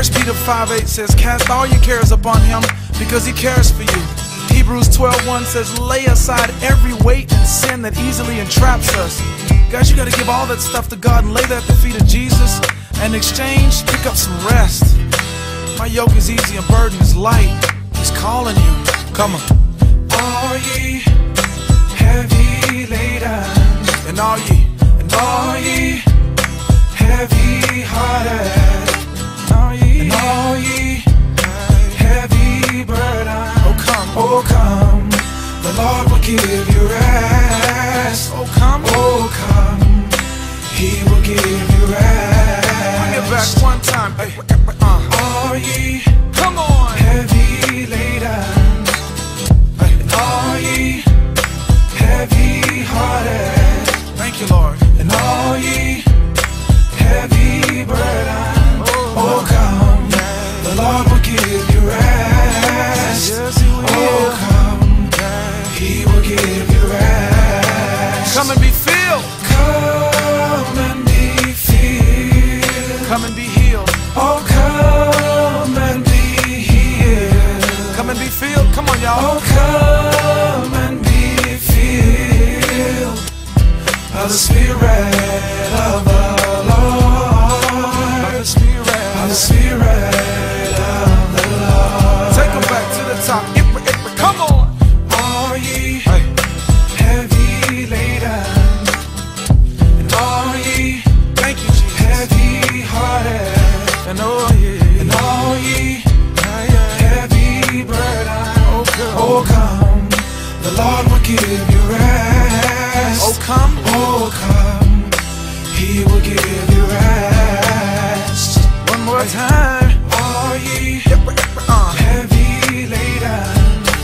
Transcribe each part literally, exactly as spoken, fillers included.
First Peter five eight says, cast all your cares upon him because he cares for you. Hebrews twelve one says, lay aside every weight and sin that easily entraps us. Guys, you got to give all that stuff to God and lay that at the feet of Jesus. And in exchange, pick up some rest. My yoke is easy and burden is light. He's calling you. Come on. All ye heavy laden, And all ye, and all ye heavy hearted, all ye, and all ye heavy burden. oh come, Oh come, the Lord will give you rest. oh come. Oh come, He will give you rest. Bring it back one time. Hey, uh, All ye come on. heavy laden, and all ye heavy hearted, Thank you, Lord. and all ye heavy burden. Oh come, the Lord will give you rest. Yes, He will. Oh come, He will give you rest. Come and be filled. Come and be filled. Come and be healed. Oh come and be healed. Come and be filled. Come on, y'all. Oh come and be filled by the Spirit of the Lord. By the Spirit. By the Spirit of the Lord. Take them back to the top. Ip- ip- Come on. All ye Hey. heavy laden, and all ye Thank you, Jesus. heavy hearted, And oh yeah. and all ye Yeah, yeah. heavy burden. Oh come. Oh come, the Lord will give you rest. Oh come. Oh come, He will give you rest. One more time. All ye Uh, heavy laden,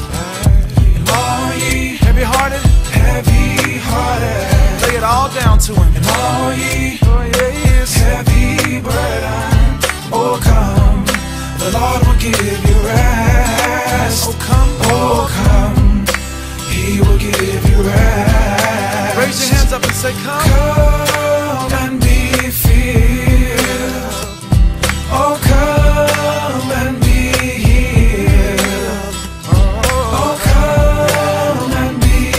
and all ye heavy hearted. heavy hearted, Lay it all down to Him. and all ye Oh yeah, yes. heavy burden. Oh come, the Lord will give you rest. Oh come. Oh come, He will give you rest. Raise your hands up and say, come. Come and be filled. Oh come and be healed. Oh come and be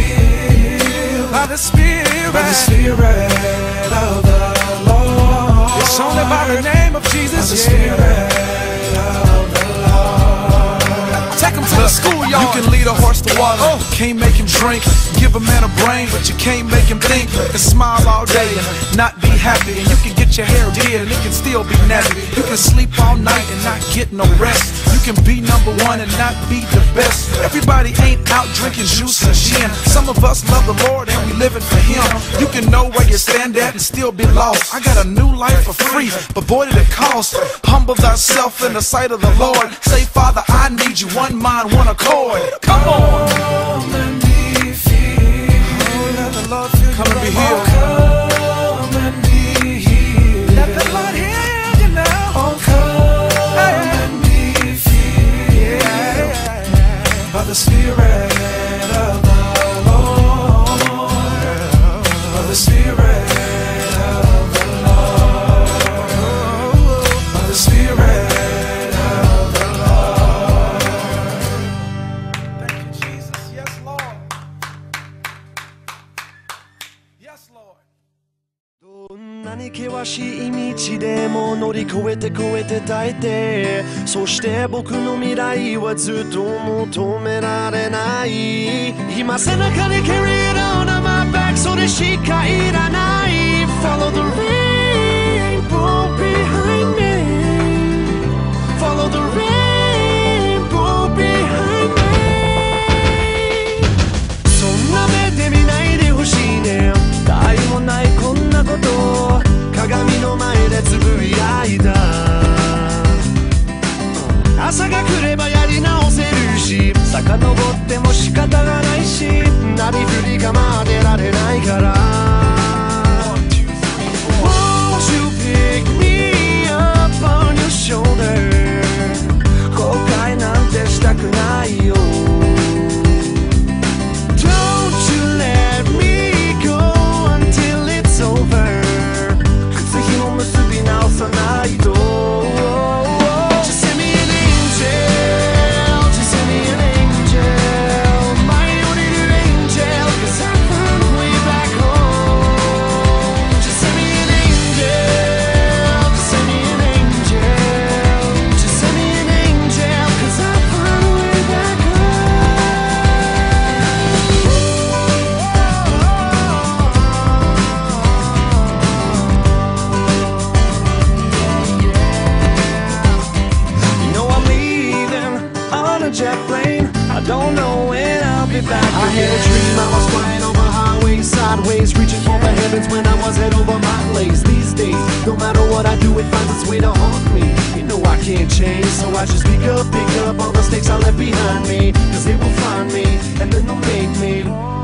filled By the Spirit. by the Spirit of the Lord. It's only by the name of By Jesus. the Yeah. Spirit of the Lord. Take him to the schoolyard. You can lead a horse to water, oh. Can't make him drink. Give a man a brain, but you can't make him think. And smile all day and not be happy. And you can get your hair did and it can still be nappy. You can sleep all night and not get no rest. You can be number one and not be the best. Everybody ain't out drinking juice and gin. Some of us love the Lord and we living for Him. You can know where you stand at and still be lost. I got a new life for free, but boy did it cost. Humble thyself in the sight of the Lord. Say, Father, I need you, one mind, one accord. Come on. Come and be filled. Let the Lord fill you. Come and be Oh healed. come and be healed. Let the Lord heal you now. Oh come and be filled by the Spirit of the Lord. By the Spirit of the Lord. By the Spirit of the Lord. Thank you, Jesus. Yes, Lord. Yes, Lord. どんなに険しい道でも乗り越えて越えて耐えて、そして僕の未来はずっと求められない。今背中に carry it on my back それしかいらない。 Follow the rainbow behind me. Follow the rainbow behind me. そんな目で見ないでほしいね。他愛もないこんなこと鏡の前でつぶやいた。朝が来ればやり直せるし、遡っても仕方がないし、なりふり構ってられないから。 always reaching for the heavens when I was head over my place. These days, no matter what I do, it finds its way to haunt me. You know I can't change, so I just pick up, pick up all the mistakes I left behind me. Cause they will find me, and then they'll make me